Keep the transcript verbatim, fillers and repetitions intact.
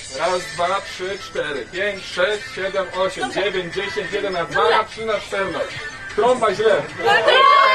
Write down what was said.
Raz, dwa, trzy, cztery, pięć, sześć, siedem, osiem, dziewięć, dziesięć, jedenaście, dwa, trzy na czternaście. Trąba źle.